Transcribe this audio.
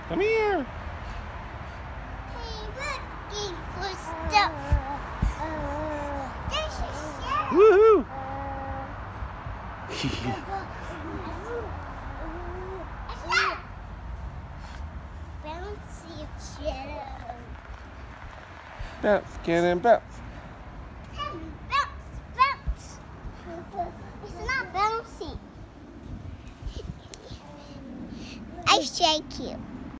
Come here. Hey, looking for stuff. There's your shell. Woohoo! Bouncy shell. Bounce, cannon, bounce. Bounce, bounce. It's not bouncy. I shake you.